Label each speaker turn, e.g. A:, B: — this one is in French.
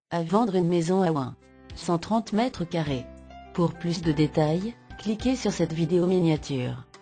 A: À vendre une maison à Ouen. 130 mètres carrés. Pour plus de détails, cliquez sur cette vidéo miniature.